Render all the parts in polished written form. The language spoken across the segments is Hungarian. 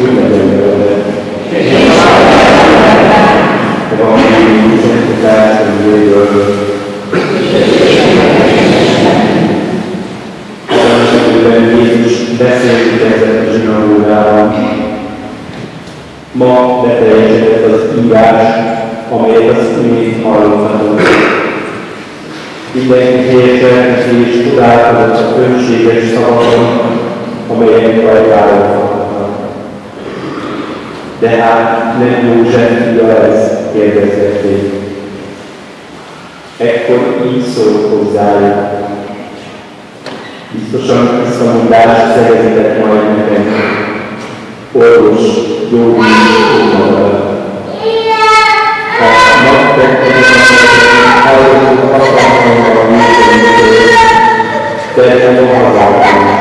úgy legyen belőle. Evangélium Szentításról. Amiben Jézus beszélt ezzel a zsinagógában. Ma beteljesedett az írás, amelyet az imént hallottatok. Mindenki helyesen és csodálkozott a önséges szavakon, amelyek rajtára fognak. De hát nem József fia ez, kérdezgették. Ekkor így szólt hozzájuk. Biztosan visszamondást szereztek majd nekem. Orvos, gyógyíts magadat. Ha naptettenek, hallottuk hatalmával a működőtől, de nem a hazában is.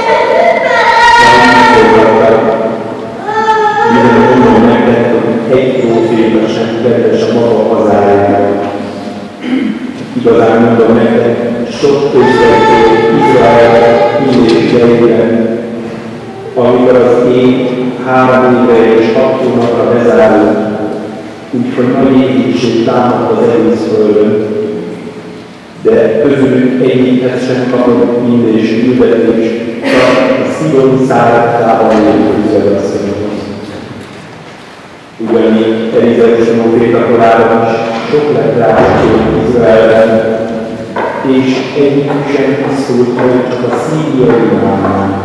Nem fogadtak. Mivel mondom nektek, hogy egy próféta sem kedves a maga hazájának. Igazán mondom nektek, sok közvető Izrael mindékeiben, amikor az év 3 éve és 6 hónapra bezárult, úgyhogy nagy éhínség támadt az egész földön, de közülük egyikhez sem kapott mindés küldetés, csak a Szidon szálltában lévő üzletasszonyokhoz. Ugyanígy Elizeus próféta korában is sok lett rá Izraelben, és egyikük sem tisztult meg, csak a szíriai imádnál.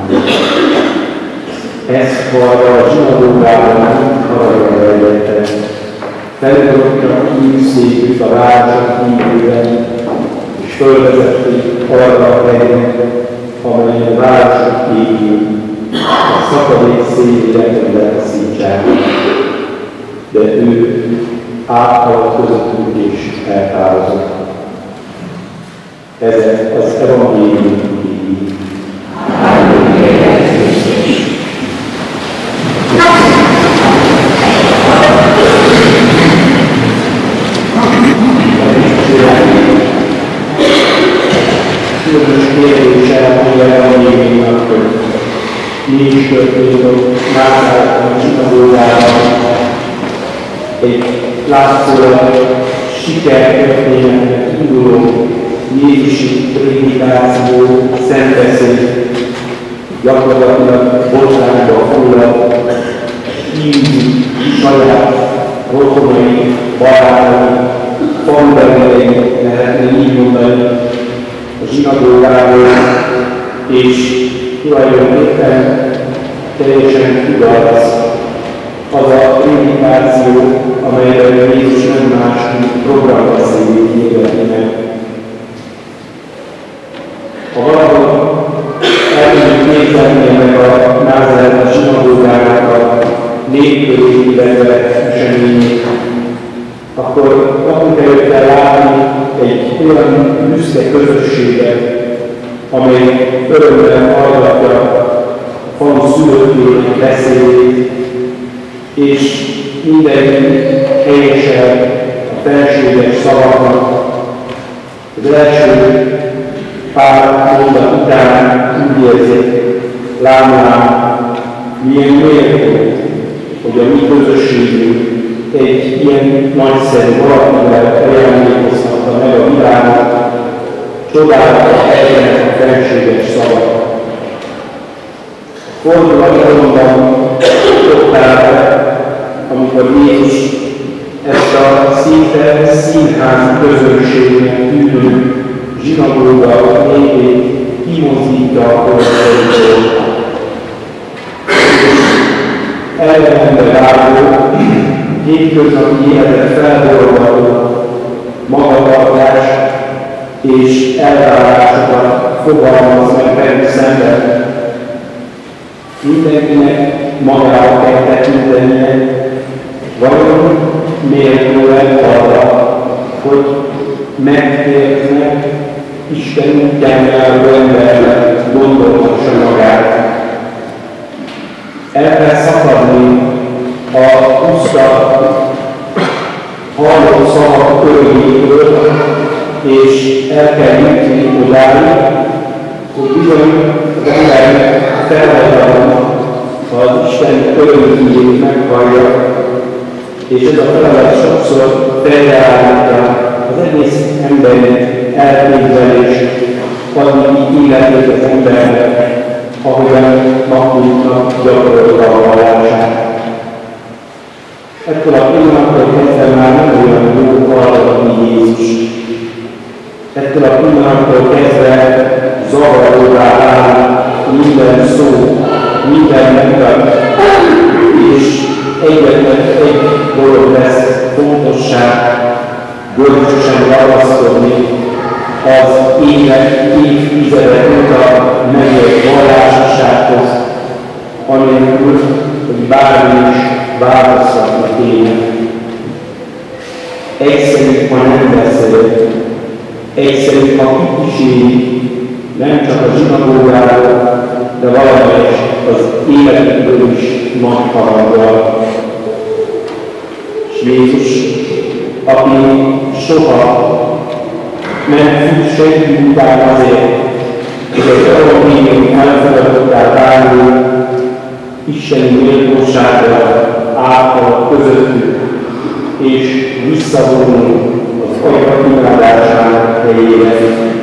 Ezt hallva a zsinagógában haragra rejlettek. Felugrottak hívszékük a városok hívőben, és fölvezették arra a hegyre, amelyen a városok égül, a szakadék szélére letaszítsák. De ő áthaladt közöttünk és eltávozott. Ezek az evangélium igéi. Különös kérdéssel az evangéliumnak, hogy mi is történt ott Názárethben, a zsinagógában. Egy látszólag sikertörténetnek induló Jézusi prédikáció, szentbeszéd, gyakorlatilag botrányba fullad, hívni saját rokonai, barátai, fanberei, lehetne így mondani, a zsinagógából, és tulajdonképpen teljesen kudarc az a prédikáció, amelyben Jézus nem más, mint programbeszédét hirdetni meg. Ha valahol el tudjuk képzelni ennek a Názáreth zsinagógának a népközi, illetve eseményét, akkor kapunk előtte látni egy olyan büszke közösséget, amely örömmel hallgatja a falu szülőkének beszédét, és mindenki helyesen a felséges szavaknak az első pár mondat után úgy érzik, lámlám, milyen méltó, hogy a mi közösségünk egy ilyen nagyszerű valakivel ajándékozhatta meg a világot, csodálata egyenek a felséges szavak. Fordulat azonban ott áll, amikor Jézus ezt a szinte színház közönségnek tűnő zsinagóga népét kimozdítja a közönségtől. Ellenbe vágó, hétköznapi életet felborgató magatartás és elvárásokat fogalmaz meg velük szemben. Mindenkinek magára kell tekintenie, vajon méltó arra, hogy megtértnek Isten útján járó embernek gondolhassa magát. El kell szakadni a puszta hallott szavak öröméből, és el kell jutni odáig, hogy bizony az embernek feladatom az Isten örömhírét meghallja, és ez a feladat sokszor felreállítja az egész emberi elképzelést, adni életét az embernek, ahogyan napjunknak gyakorolta a vallását. Ettől a pillanattól kezdve már nem olyan jó hallgatni Jézus. Ettől a pillanattól kezdve zavaróvá áll minden szó, minden mondat, és egyetlen egy dolog lesz fontossá, görcsösen ragaszkodni, az évtizedek óta megélt vallásossághoz, anélkül, hogy bármi is változtatni kéne. Egyszerű, ha nem beszél, egyszerű, ha kikíséri, nem csak a zsinagógáról, de valamelyes az életükből is nagy haraggal. És Jézus, aki soha nem fut senki után azért, hogy az evangélium elfogadottá váló isteni méltóságra által közöttük, és visszavonul az Atya imádásának helyére.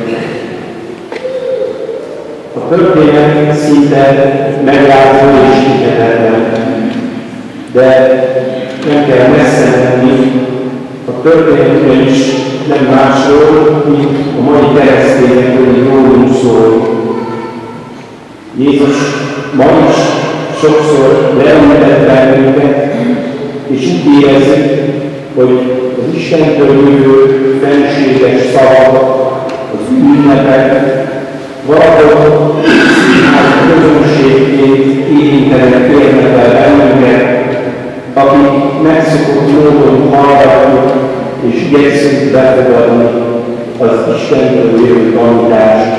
A történet szinte megrázó és hihetetlen, de nem kell messze menni. A történet is nem másról, mint a mai keresztényekről rólunk szól. Jézus ma is sokszor leültet bennünket, és úgy érezzük, hogy az Istentől jövő fenséges szavak, az ünnepek, valahol a közönségként érintenek, érnek el bennünket, akik megszokott módon hallgatjuk és igyekszünk befogadni az Istentől jövő tanítást.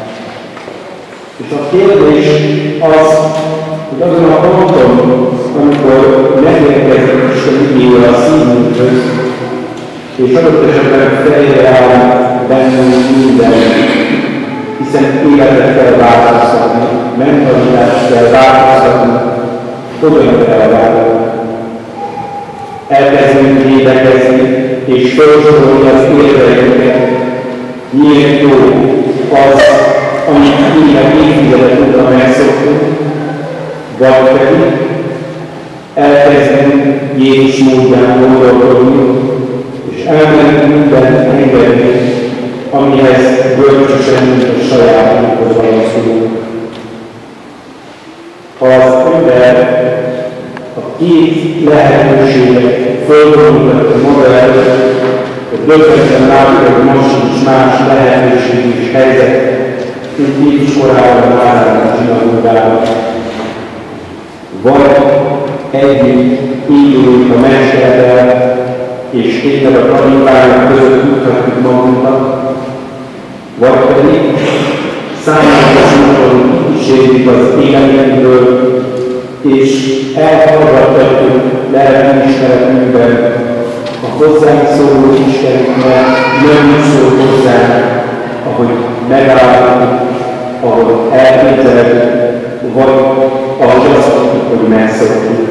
És a kérdés az, hogy azon a ponton, amikor megérkezik Isten igéje a szívünkhöz, és adott esetben fejreáll bennünk minden, hiszen életet kell változtatni, mentalitást kell változtatni, hogyan kell változtatni. Elkezdünk védekezni, és felsorolni az érveinket, miért jó az, amit évtizedek óta megszoktunk, vagy pedig elkezdünk Jézus módján gondolkodni, és elmentünk mindent engedni, amihez görcsösen, mint a sajátunkhoz ragaszkodunk. Ha az ember a két lehetőséget fölmutatja maga előtt, hogy döbbenten látja, hogy most is más lehetőség és helyzet, mint Jézus korában állnak a zsinagógában. Vagy együtt indulunk a mesterrel, és tényleg a tanítványok között tudhatjuk magunkat, vagy pedig számára módon kísérjük az életünkből, és elhallgattatjuk lelkiismeretünkben a hozzánk szóló Istenünknek, nem úgy szól hozzánk, ahogy megállapodunk, ahogy elképzelhetünk, vagy ahogy azt mondjuk, hogy megszoktuk.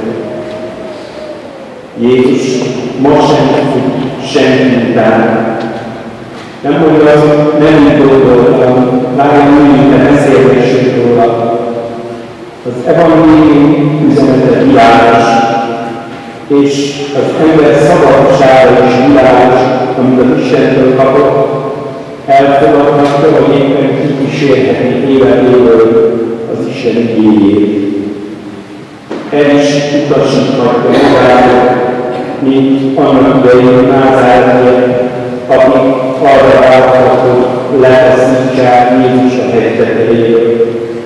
Jézus ma sem fut senki után. Nem mondja azt, hogy nem így gondoltam, látom úgy, de beszélgessünk róla. Az evangélium üzenete világos, és az ember szabadsága is világos, amit az Istentől kapott, elfogadhatja, hogy éppen kikísérheti életéből az Isten igéjét. El is utasíthatja magáról, mint annak idején Názáretiek, akik arra vártak, hogy leteszítsák Jézus a hegy tetejéről.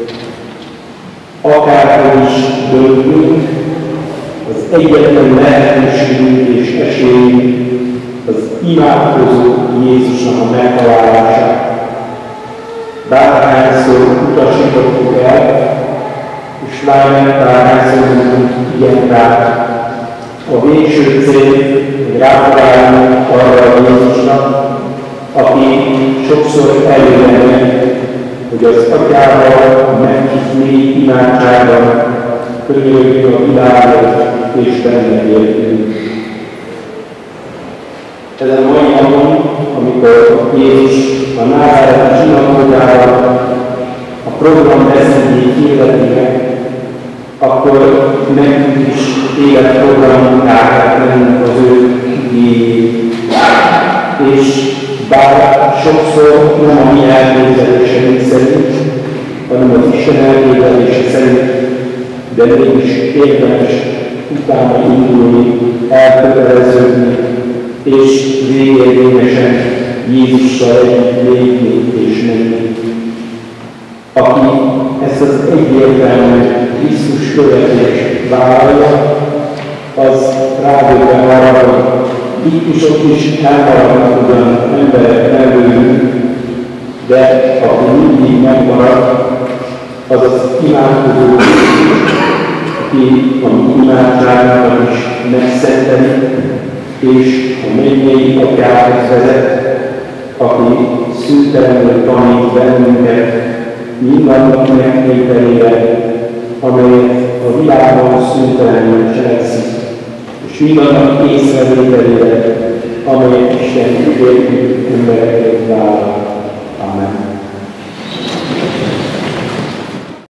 Akárhol is döntünk, az egyetlen lehetőségünk és esélyünk az imádkozó Jézusnak a megtalálása. Bárhányszor utasítottuk el, és bárhányszor mondunk igen rá. A végső cél, hogy rátalálunk arra a Jézusnak, aki sokszor előre megy, hogy az Atyával meghitt mély imádságban könyörögjünk a világot és benne értünk. Ezen a mai napon, amikor Jézus a názáreti zsinagógára a program beszédjét hirdeti meg, akkor nekünk is életprogramunk át lennünk az ő igényét. És bár sokszor nem a mi elképzeléseink szerint, hanem az Isten elképzelése szerint, de mégis érdemes utána indulni, elköteleződni, és végérvényesen Jézussal együtt lépni és menni. Aki ezt az egyértelmű Krisztus követést vállalja, az rádöbben arra, hogy itt is ott is elmaradnak ugyan emberek belőlünk, de aki mindig megmarad, az az imádkozó, aki a mi imádságunkat is megszenteli, és a mennyei Atyához vezet, aki szüntelenül tanít bennünket mindannak megtételére, amelyet a világban szüntelenül cselekszik, és mindannak észrevételére, amelyet Isten értünk emberekért vállal. Amen.